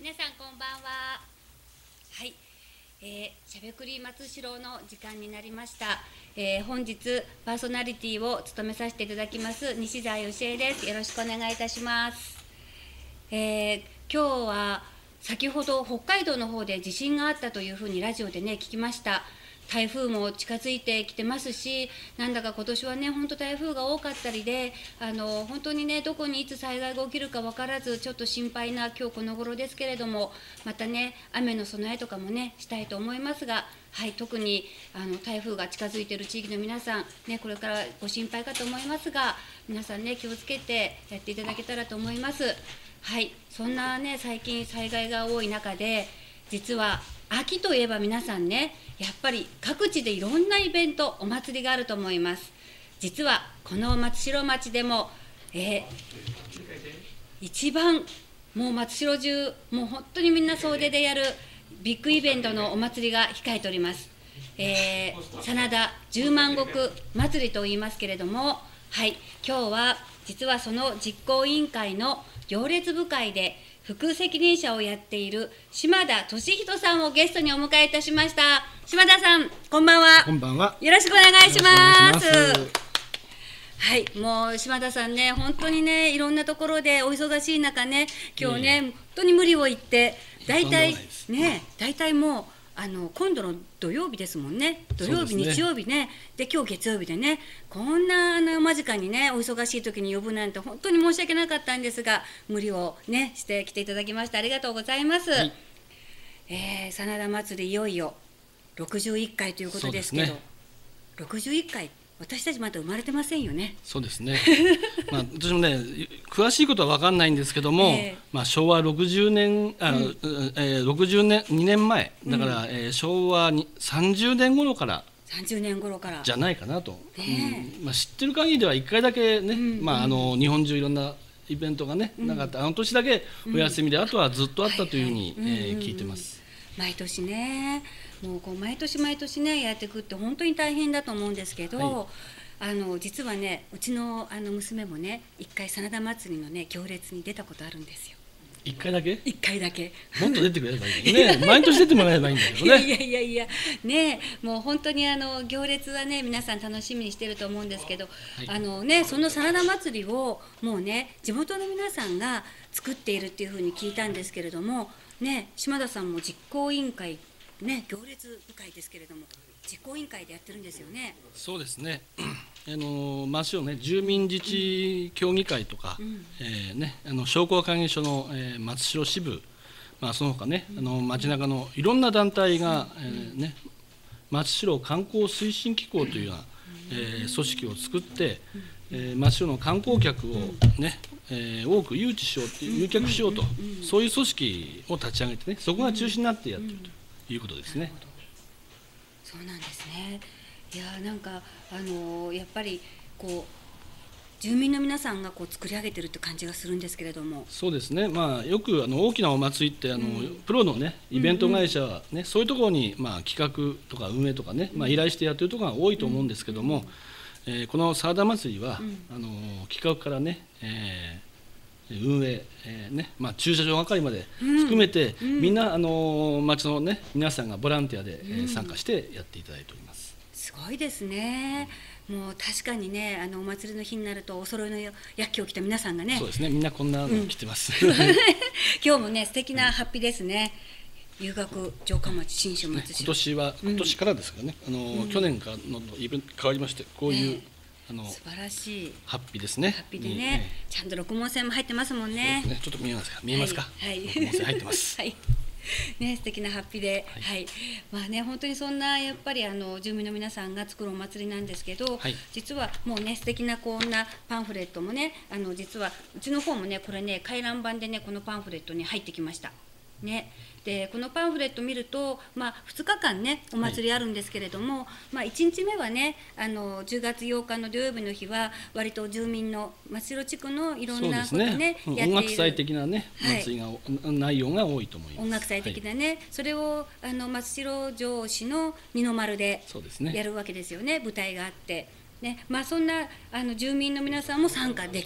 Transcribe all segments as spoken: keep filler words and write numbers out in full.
皆さんこんばんは。はい、えー、しゃべくり松代の時間になりました。えー、本日パーソナリティを務めさせていただきます西澤よしえです。よろしくお願いいたします。えー、今日は先ほど北海道の方で地震があったというふうにラジオでね聞きました。台風も近づいてきてますし、なんだか今年はね本当台風が多かったりで、あの本当にねどこにいつ災害が起きるか分からずちょっと心配な今日この頃ですけれども、またね雨の備えとかもねしたいと思いますが、はい、特にあの台風が近づいている地域の皆さんねこれからご心配かと思いますが、皆さんね気をつけてやっていただけたらと思います。はい、そんなね最近災害が多い中で、実は秋といえば皆さんねやっぱり各地でいろんなイベントお祭りがあると思います。実はこの松代町でも、えー、一番もう松代中もう本当にみんな総出でやるビッグイベントのお祭りが控えております。えー、真田十万石祭りといいますけれども、はい、今日は実はその実行委員会の行列部会で副責任者をやっている島田俊人さんをゲストにお迎えいたしました。島田さん、こんばんは。 こんばんは。 よろしくお願いします。 ますはい、もう島田さんね、本当にね、いろんなところでお忙しい中ね、今日ね、本当に無理を言って、だいたいね、だいたいもうあの今度の土曜日ですもんね。土曜日、ね、日曜日ね、で今日月曜日でね、こんなあの間近にねお忙しい時に呼ぶなんて本当に申し訳なかったんですが、無理をねして来ていただきましてありがとうございます。はい、えー、真田祭りいよいよろくじゅういっかいということですけど、ね、ろくじゅういっかい、私たちまだ生まれてませんよね。 そうですね。まあ私もね詳しいことは分かんないんですけども、えー、まあ昭和ろくじゅうねん、あ、うん、えー、ろくじゅうにねんまえだから、うん、えー、昭和にさんじゅうねん頃からさんじゅうねん頃からじゃないかなと、 ね、 うん、まあ、知ってる限りではいっかいだけね、うん、まああの日本中いろんなイベントがね、うん、なかった、あの年だけお休みで、うん、あとはずっとあったというふうに聞いてます。 毎年ね、もうこう毎年毎年ねやっていくって本当に大変だと思うんですけど、はい、あの実はねうちのあの娘もね一回真田祭りのね行列に出たことあるんですよ。 一回だけ？ 一回だけ。 もっと出てくれればいいね。毎年出てもらえばいいんだけどね。 いやいやいやね、もう本当にあの行列はね皆さん楽しみにしてると思うんですけど、はい、あのねその真田祭りをもうね地元の皆さんが作っているっていうふうに聞いたんですけれどもね、島田さんも実行委員会ね行列部会ですけれども実行委員会でやってるんですよね。 そうですね。あの町のね住民自治協議会とか、うん、えー、ねあの商工会議所の、えー、松代支部、まあその他ね、うん、あの町中のいろんな団体が、うん、えー、ね松代観光推進機構というような、うん、えー、組織を作って、うん、えー、松代の観光客をね、えー、多く誘致しようって誘客しようと、うん、そういう組織を立ち上げてね、そこが中心になってやってるということですね。 うん、そうなんですね。いやなんかあのー、やっぱりこう住民の皆さんがこう作り上げてるって感じがするんですけれども。 そうですね。まあよくあの大きなお祭りってあの、うん、プロのねイベント会社はね、うんうん、そういうところにまあ企画とか運営とかね、まあ依頼してやってるところが多いと思うんですけども、うんうん、えー、この真田祭りは、うん、あの企画からね、えー、運営、えーねまあ、駐車場係まで含めて、うんうん、みんなあの町のね皆さんがボランティアで、うん、えー、参加してやっていただいております。 すごいですね。もう確かにねあのお祭りの日になるとお揃いの薬器を着た皆さんがね。 そうですね、みんなこんなの着てます、 うん、今日もね素敵なハッピーですね。有楽城下町新州松代、 今年は今年からですけどね、うん、あの、うん、去年からのイベント変わりましてこういう、ね、あの素晴らしいハッピーですね。 ハッピーでね、ね、ちゃんと六文線も入ってますもんね。 そうですね、ちょっと見えますか見えますか、 はい、はい、 六文線入ってますはいね、素敵なハッピーで、はい、はい、まあね本当にそんなやっぱりあの住民の皆さんが作るお祭りなんですけど、はい、実はもうね素敵なこんなパンフレットもねあの実はうちの方もねこれね回覧板でねこのパンフレットに入ってきましたね。でこのパンフレット見ると、まあ、ふつかかんねお祭りあるんですけれども、はい、まあ、いちにちめはねあのじゅうがつようかの土曜日の日は割と住民の松代地区のいろんなことね、 ね、やっている音楽祭的なね祭りが、はい、内容が多いと思います。 音楽祭的なね、はい、それをあの松代城市の二の丸でやるわけですよね。舞台があってね、まあ、そんなあの住民の皆さんも参加できる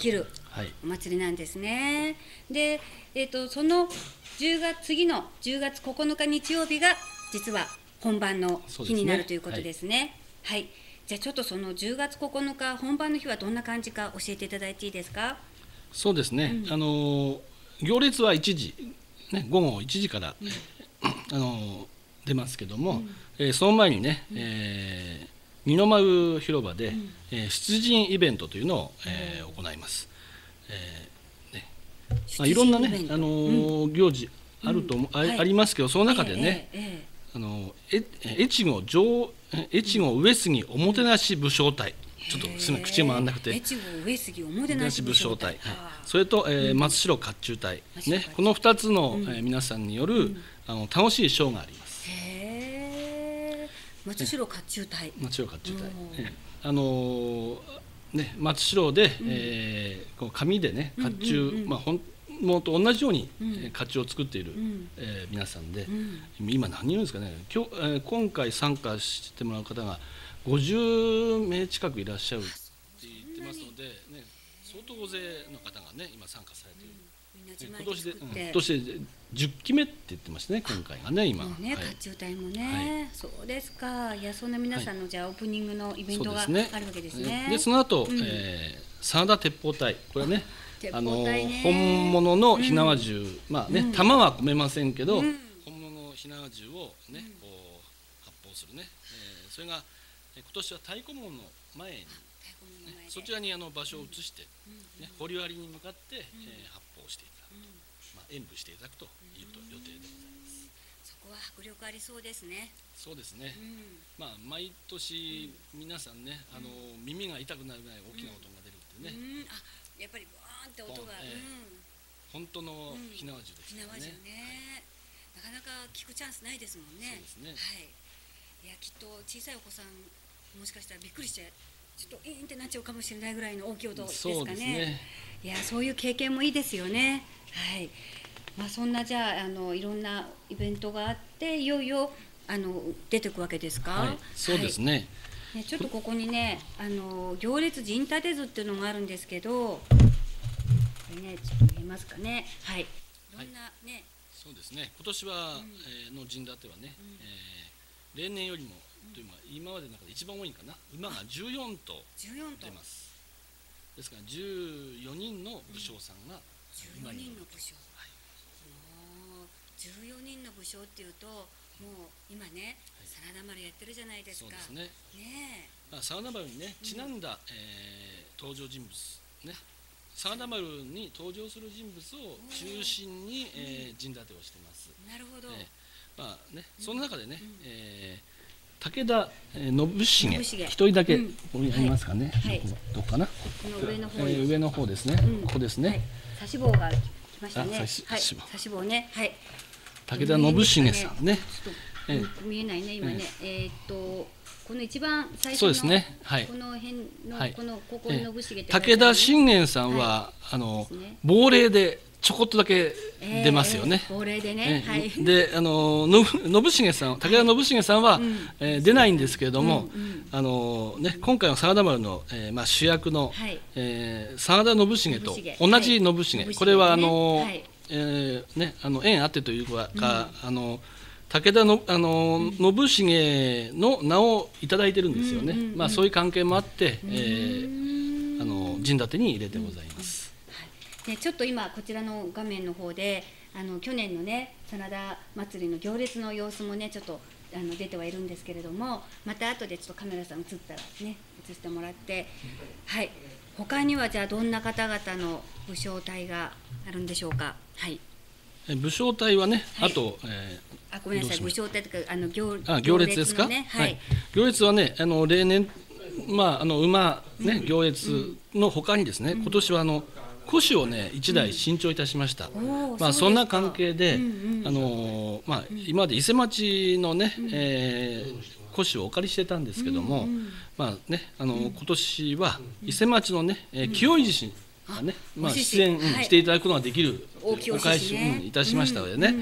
はい、 お祭りなんですね。で、えー、とそのじゅうがつ次のじゅうがつここのか日曜日が実は本番の日になるということですね。はい、はい、じゃあちょっとそのじゅうがつここのか本番の日はどんな感じか教えていただいていいですか。 そうですね、うん、あの行列はいちじ、ね、午後いちじから、うん、あの出ますけども、うん、えー、その前にね、うん、えー、二の丸広場で、うん、えー、出陣イベントというのを、えー、行います。えーね、まあ、いろんなね、あのーうん、行事あると、うん、あ、はい、ありますけど、その中でね、えーえー、あの越後上越後上杉おもてなし武将隊、ちょっとすみません口が回らなくて、 越後上杉おもてなし武将隊、はい、 それと、えー、松代甲冑隊、ね、このふたつの、うん、えー、皆さんによる、うん、あの楽しいショーがあります。 へー、松代甲冑隊、 松代甲冑隊、えー、あのーね、松代で、うん、えー、こう紙でね甲冑、うんうんうん、まあ本もと同じように、うん、甲冑を作っている、うん、えー、皆さんで、うん、今何人いるんですかね。今日、えー、今回参加してもらう方がごじゅうめい近くいらっしゃるって言ってますので、ね、相当大勢の方がね今参加されている、うん、今年で、うん、今年でじゅっきめって言ってますね、今回がね今もうね、甲冑隊もね、はい、そうですか。いや、そんな皆さんの、はい、じゃあオープニングのイベントがあるわけですね。 でその後、うん、えー、真田鉄砲隊、これね、あの本物の火縄銃、うん、まあね、うん、弾は込めませんけど、うん、本物の火縄銃をね、こう発砲するね、えー、それが今年は太鼓門の前に、ね、そちらにあの場所を移して、うん、ね、堀割に向かって、うん、えー、発砲していただくと、うん、まあ、演舞していただくという予定でございます。 そこは迫力ありそうですね。 そうですね、うん、まあ毎年皆さんね、あの耳が痛くなるぐらい大きな音が出るってね、 うんうん、あ、やっぱりバーンって音が、えー、うん、本当の火縄銃ですからね。火縄銃ね、はい、なかなか聞くチャンスないですもんね。 そうですね、 はい、いや、きっと小さいお子さんもしかしたらびっくりしてちょっとイーンってなっちゃうかもしれないぐらいの大きい音ですかね。そうですね、いや、そういう経験もいいですよね。はい、まあ、そんなじゃあ、あのいろんなイベントがあっていよいよあの出てくわけですか。 はい、そうですね、 はい、ね、ちょっとここにね、あの行列陣立て図っていうのがあるんですけど、これね、ちょっと見えますかね。はい、いろんなね、はい、 そうですね、今年は、うん、えー、の陣立てはね、うん、えー、例年よりも、うん、というのは今までの中で一番多いかな、馬がじゅうよんとう出ます。ですからじゅうよにんの武将さんが馬に乗る、じゅうよにんの武将、はい、もうじゅうよにんの武将っていうと、もう今ね、真田丸やってるじゃないですか。 そうですね。 ねえ、 まあ、真田丸にねちなんだ、うん、えー、登場人物ね、真田丸に登場する人物を中心に、えー、陣立てをしてます。 なるほど。 えー、まあね、その中でね、うん、えー、武田信繁一人だけ、うん、ここにありますかね。はい、どこかな。この上の方、 えー、上の方ですね。うん、ここですね。はい、 差し棒が来ましたね。 はい、差し棒ね。はい。 武田信繁さんね。 えー、見えないね今ね。えー、えー、っとこの一番最初のそうですね、はい、 この辺の、はい、このここに信繁って、 武田信玄さんは、はい、あの、ね、亡霊でちょこっとだけ出ますよね。 えー、亡霊でね。 えー、はい。で、あの信繁さん、武田信繁さんは、はい、えー、出ないんですけれども、うんうん、あのね今回の真田丸の、えー、まあ主役の、はい、えー、真田信繁と同じ信繁、はい、これはあの、はい、えー、ねあの縁あってというか、うん、あの武田のあの、うん、信繁の名をいただいてるんですよね。うんうんうん、まあそういう関係もあって、えー、あの陣立てに入れてございます。 うんうん、はい、でちょっと今こちらの画面の方であの去年のね真田祭りの行列の様子もねちょっとあの出てはいるんですけれども、また後でちょっとカメラさん映ったらね映してもらって、はい、他にはじゃあどんな方々の武将隊があるんでしょうか。はい。 武将隊はね、はい、あと、 えー、あごめんなさい、武将隊というかあの 行, あ行列ですか、 ね、 はい、行列はねあの例年、まあ、あの馬、ね、うん、行列のほかにですね、うん、今年はあの古紙をねいちだい新調いたしました。うん、まあ、そんな関係で、うんうん、あのまあ、今まで伊勢町のね、うん、えー、古紙をお借りしてたんですけども、うんうん、まあね、あの今年は伊勢町のね、えー、清井寺ね、まあ、出演、うん、していただくことができるお返し、ね、うん、いたしましたのでね、うんうんうん、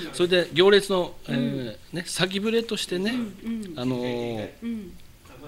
それで行列の、えーね、先触れとしてね、うんうん、あのーうん、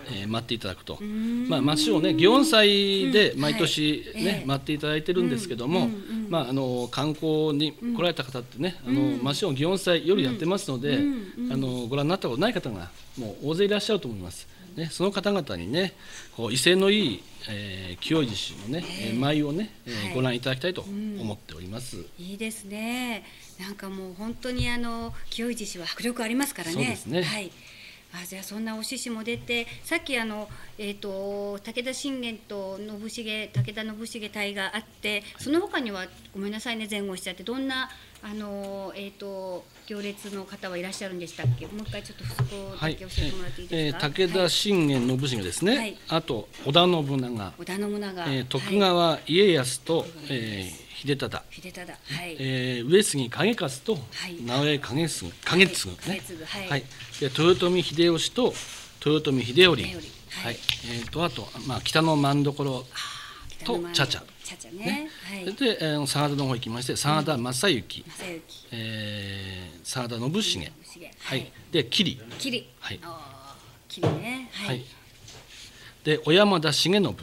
えー、待っていただくと、まあ、松代ね祇園祭で毎年ね、うんはい、待っていただいてるんですけども、うんうんうんまあ、あの観光に来られた方ってね、うん、あの松代祇園祭夜やってますので、うんうん、あのご覧になったことない方がもう大勢いらっしゃると思います。ね、その方々にねこう威勢のいい、えー、清い獅子のね、えー、舞をね、えーはい、ご覧いただきたいと思っております、うん、 いいですね。なんかもう本当にあの清い獅子は迫力ありますからね。 そうですね、 はい、あじゃあそんなお獅子も出てさっきあの、えー、と武田信玄と信繁武田信繁隊があってその他にはごめんなさいね前後しちゃってどんなあの、えー、と行列の方はいらっしゃるんでしたっけ。もう一回ちょっとそこだけ教えてもらっていいですか。 はいえー、武田信玄信繁ですね、はい、あと織田信長織田信長、 えー、徳川家康と、はいえー秀忠、 秀忠、はいえー、上杉景勝と、はい、直江景次、景次ね、はい、はい、で豊臣秀吉と豊臣秀頼、はいはいえー、とあと、まあ、北の政所と茶々、 ねはい、で、えー、真田の方行きまして真田正幸、うんえー、真田信繁、はいはい、で桐、 桐、 はい、 桐ね、はい、はい、 で小山田重信、はい、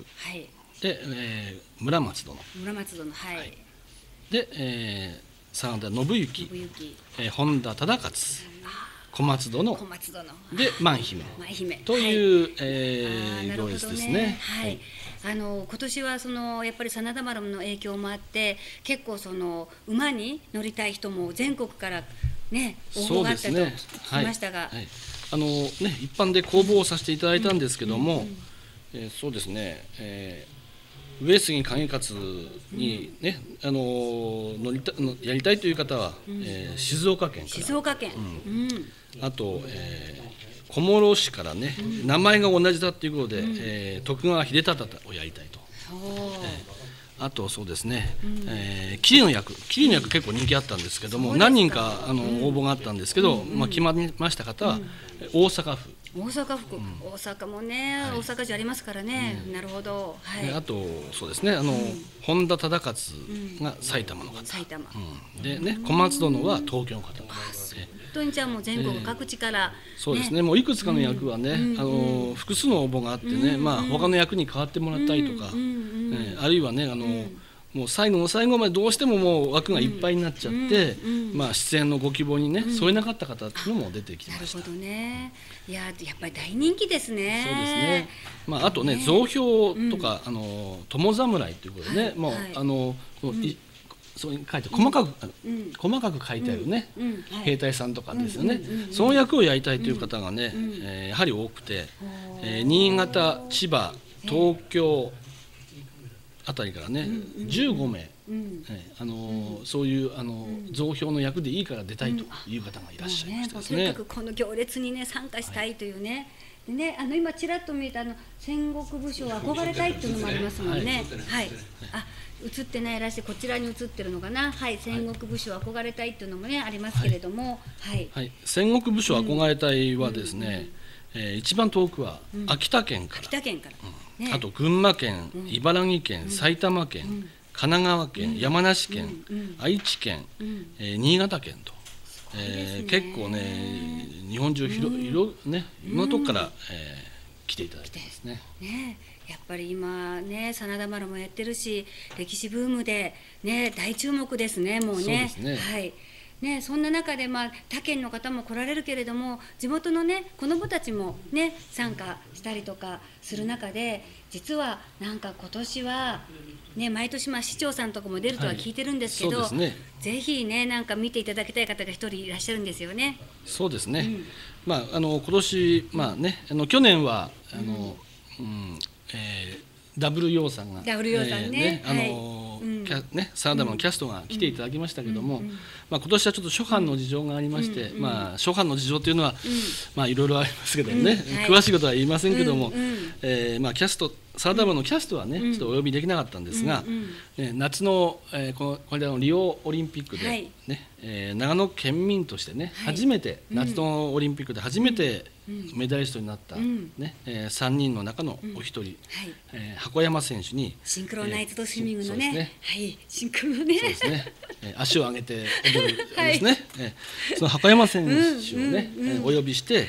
で、えー、村松殿、 村松殿、はい、はいで、えー、真田信行、えー、本田忠勝、小松殿、 小松殿で万姫という、はいえー、行列ですね。 はい、あの今年はそのやっぱり真田丸の影響もあって結構その馬に乗りたい人も全国からね応募があったと聞きましたが、 はいはい、あのね一般で公募をさせていただいたんですけども、うんうんうんえー、そうですね。えー上杉景勝に、ねうん、あの乗りたのやりたいという方は、うんえー、静岡県から静岡県、 うんうん、あと、えー、小諸市からね、うん、名前が同じだということで、うんえー、徳川秀忠をやりたいと、えー、あとそうですね、うんえー、桐の役桐の役結構人気あったんですけども、うん、何人かあの応募があったんですけど、うんまあ、決まりました方は、うん、大阪府大阪府、うん、大阪もね、はい、大阪市ありますからね、うん、なるほど、はい、 あとそうですねあの、うん、本田忠勝が埼玉の方、 埼玉、 うん、でね小松殿は東京の方で、 本当にじゃあもう全国各地から、ねえー、そうですねもういくつかの役はね、うん、あの複数の応募があってね、うんまあ、他の役に変わってもらったりとか、うんうんえー、あるいはねあの、うんもう最後の最後までどうしてももう枠がいっぱいになっちゃって、うんうんまあ、出演のご希望にね、うん、添えなかった方っていうのも出てきてました。 なるほどね。いややっぱり大人気ですね。 そうですね。まあ、あとね、ね造票とか、うん、あの友侍ということでね、はい、もう、はい、あのこの、うん、そういう書いて細かく、うん、細かく書いてあるね、うんうんはい、兵隊さんとかですよね、うんうんうんうん、その役をやりたいという方がね、うんえー、やはり多くて、えー、新潟、千葉、東京あたりからね、うんうん、じゅうごめい、うんえーあのーうん、そういうあの、うん、造票の役でいいから出たいという方がいらっしゃいましたですね。 うんねとにかくこの行列にね参加したいというね、はい、でねあの今ちらっと見えたあの戦国武将憧れたいっていうのもありますもんね。はい、はい、あ映ってないらしいこちらに映ってるのかな、はい、戦国武将憧れたいっていうのもねありますけれども、はいはいはい、戦国武将憧れたいはですね、うんうんえー、一番遠くは秋田県から、 秋田県から、 うんね、あと群馬県、うん、茨城県、うん、埼玉県、うん、神奈川県、うん、山梨県、うん、愛知県、うんえー、新潟県と、えー、結構ね日本中広、うん、いろねいろんなとこから、うんえー、来ていただいてますね。 ねやっぱり今ね真田丸もやってるし歴史ブームでね大注目ですねもうね。そうですね。はいね、そんな中で、まあ、他県の方も来られるけれども地元の、ね、子どもたちも、ね、参加したりとかする中で実はなんか今年は、ね、毎年、まあ、市長さんとかも出るとは聞いてるんですけど、はいそうですね、ぜひ、ね、なんか見ていただきたい方が一人いらっしゃるんですよね。 そうですね、うんまあ、あの今年、まあね、あの去年はあの、うんえーダブルヨーさんが、 ダブルヨーさんね、 あのね、真田丸のキャストが来ていただきましたけども、まあ、今年はちょっと諸般の事情がありまして、うんうん、まあ、諸般の事情というのは、うん、まあいろいろありますけどね、うんはい、詳しいことは言いませんけども、うんうんえーまあ、キャスト真田丸のキャストはね、うん、ちょっとお呼びできなかったんですが、うんうんね、夏の、えー、このこれのリオオリンピックで、ねはいえー、長野県民としてね、はい、初めて、夏のオリンピックで初めてメダリストになった、うんねえー、さんにんの中のお一人、うんはいえー、箱山選手にシンクロナイズドスイミングのね、えーねはい、シンクロねそうですね、えー、足を上げて踊るですね、はいえー、その箱山選手をね、うんうんうん、お呼びして、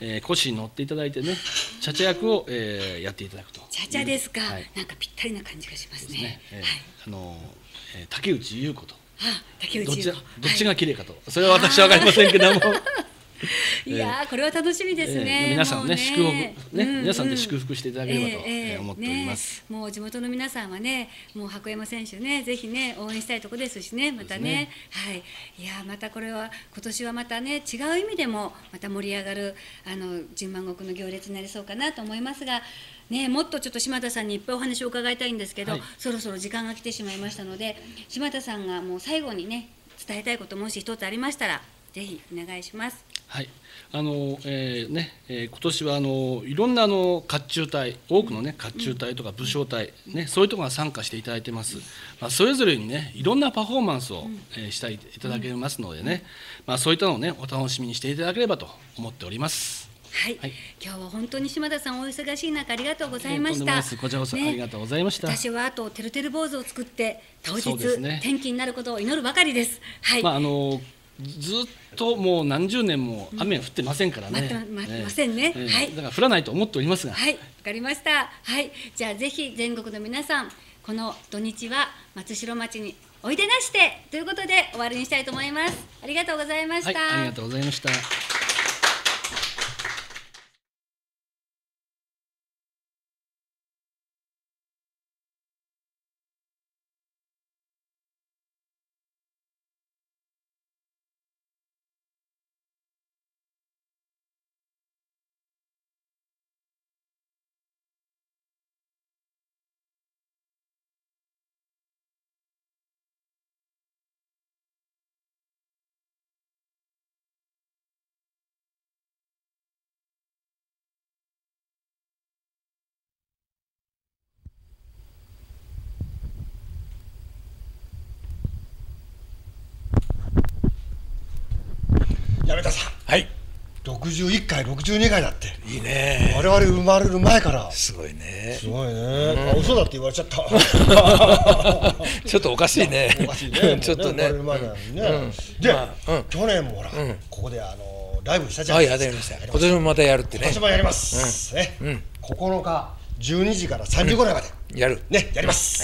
えー、腰に乗っていただいてね、チャチャ役を、えー、やっていただくと。 チャチャですか、 はい、 なんかぴったりな感じがしますね。 ですね、えーはい、 あのー、竹内優子と。 あ、竹内どっち優子。 どっちが綺麗かと、はい、それは私は分かりませんけども。 いやー、これは楽しみですね。 えー、皆さんね、 ね祝福ね、うんうん、皆さんで祝福していただければと、 えー、 思っております。 ね、もう地元の皆さんはね、もう箱山選手ね、ぜひね応援したいところですしね、またね、ね、はい、いやまたこれは今年はまたね違う意味でもまた盛り上がるあの十万石の行列になりそうかなと思いますが。ね、もっとちょっと島田さんにいっぱいお話を伺いたいんですけど、はい、そろそろ時間が来てしまいましたので、島田さんがもう最後にね伝えたいこともし一つありましたらぜひお願いします。 はい、あのえーねえー、今年はあのいろんなあの甲冑隊、多くのね甲冑隊とか武将隊、ね、そういうところが参加していただいてます。まあ、それぞれにねいろんなパフォーマンスを、えー、していただけますのでね、まあ、そういったのをねお楽しみにしていただければと思っております。 はい、はい、今日は本当に島田さんお忙しい中ありがとうございました。 こちらこそありがとうございました。 ね、私はあとてるてる坊主を作って当日、ね、天気になることを祈るばかりです。はい、 まああのずっともう何十年も雨降ってませんからね。 うん、ま、ま、ませんね。 えー、 はい。 だから降らないと思っておりますが。 はい、わかりました。はい、じゃあぜひ全国の皆さんこの土日は松代町においでなしてということで終わりにしたいと思います。ありがとうございました。 はい、ありがとうございました。 矢部田さん、 はい、 ろくじゅういっかいろくじゅうにかいだって。 いいね。 我々生まれる前からすごいね。 すごいね。あ、嘘だって言われちゃった。 ちょっとおかしいね。 おかしいね。 ちょっとね。 生まれる前なのにね。で、去年もほらここであのライブしたじゃないですか。 はい、やりました。今年もまたやるってね。 今年もやります。ね。ここのかじゅうにじからさんじぐらいまでやる。 ね、やります。 はい。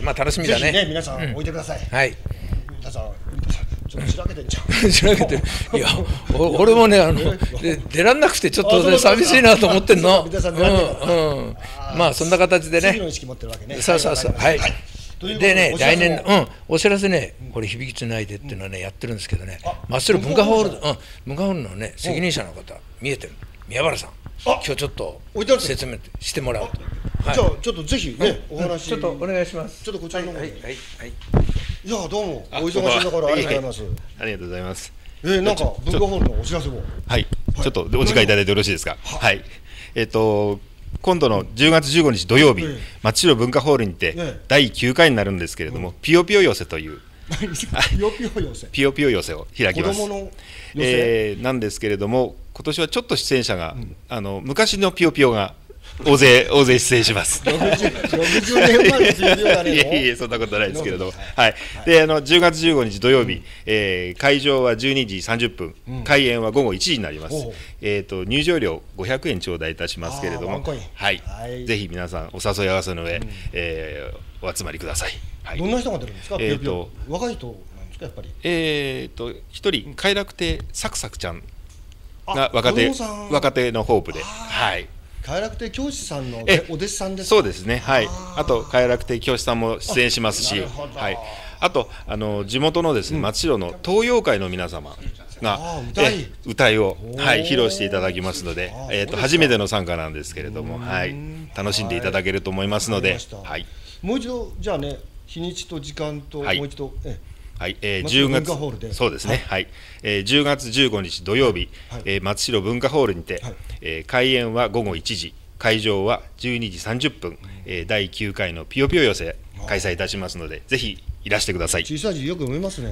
まあ楽しみだね。 ぜひね、皆さんおいでください。 はい。 皆さん。ちょっとしらけてんじゃん。 しらけてる。いや、俺もね、あの、出らんなくて、ちょっと寂しいなと思ってんの。うん、うん。まあ、そんな形でね。 次の意識持ってるわけね。 そうそうそう。はい。でね、来年、うん、お知らせね、これ響きつないでっていうのはね、やってるんですけどね。真っ白文化ホール、うん、文化ホールのね、責任者の方、見えてる。宮原さん。今日ちょっと説明してもらおうと。 じゃあ、ちょっとぜひね、お話。 ちょっとお願いします。 ちょっとこちらの方で。 はい、はい。 いや、どうも、お忙しいところありがとうございます。 ありがとうございます。 えー、なんか文化ホールのお知らせも。 はい、ちょっとお時間いただいてよろしいですか。はい。えっと今度のじゅうがつじゅうごにち土曜日、松代文化ホールにてだいきゅうかいになるんですけれども、ピヨピヨ寄せという。 ピヨピヨ寄せ。 ピヨピヨ寄せを開きます。えー、なんですけれども、今年はちょっと出演者が、あの昔のピヨピヨが。大勢大勢出演します。 ろくじゅうねんまえのピヨピヨがね。 いえいえ、そんなことないですけれども、はい。で、あのじゅうがつじゅうごにち土曜日、えー、会場はじゅうにじさんじゅっぷん、うん、開演はごごいちじになります。えっと入場料ごひゃくえん頂戴いたしますけれども、はい。はい、ぜひ皆さんお誘い合わせの上、うん、えー、お集まりください。はい、 どんな人が出るんですか。えっと若い人なんですか、やっぱり。 えっと一人快楽亭サクサクちゃんが若手若手のホープで、はい。 快楽亭教師さんのお弟子さんですか。 そうですね。はい。あと快楽亭教師さんも出演しますし、はい。あとあの地元のですね、松代の東洋会の皆様が歌いをはい披露していただきますので、えっと初めての参加なんですけれども、はい。楽しんでいただけると思いますので、はい。 もう一度じゃあね、日にちと時間ともう一度。 はい、えー、じゅうがつ、そうですね、はい、えー、じゅうがつじゅうごにち土曜日、はい、えー、松代文化ホールにて、はい、えー、開演はごごいちじ、会場はじゅうにじさんじゅっぷん、えー、だいきゅうかいのピヨピヨ寄せ開催いたしますので、ぜひいらしてください。 小さい字よく読めますね。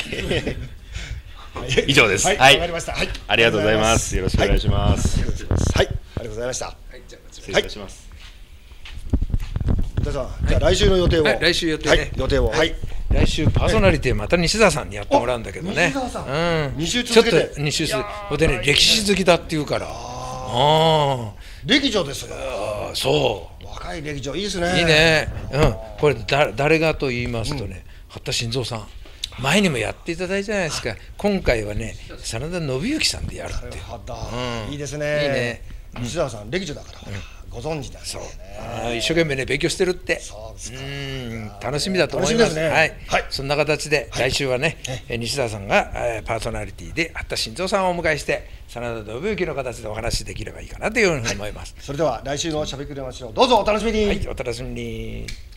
以上です。はい、 わかりました。はい、 ありがとうございます。よろしくお願いします。 はい、ありがとうございました。はい、 じゃあ失礼いたします。 じゃあ来週の予定を。 来週予定ね。 予定を。はい。 来週パーソナリティまた西澤さんにやってもらうんだけどね。 西澤さん。 うん。ちょっとに週続けて。ほんでね、歴史好きだって言うから。 あ歴女ですよ。 あそ若い歴女いいですね。 ういいね。うんこれだ誰がと言いますとね、八田晋三さん前にもやっていただいたじゃないですか。今回はね真田信之さんでやるって。 うんいいですね。 いいね。 西田さん歴女だからご存知なんですそうね。 あー一生懸命ね勉強してるって。 そうですか。 うん楽しみだと思います。 楽しみですねはい、 はいそんな形で来週はね、え西田さんが、えーパーソナリティで八田晋三さんをお迎えして真田信之の形でお話しできればいいかなというふうに思います。 それでは来週のしゃべくりの話をどうぞお楽しみに。 はい、お楽しみに。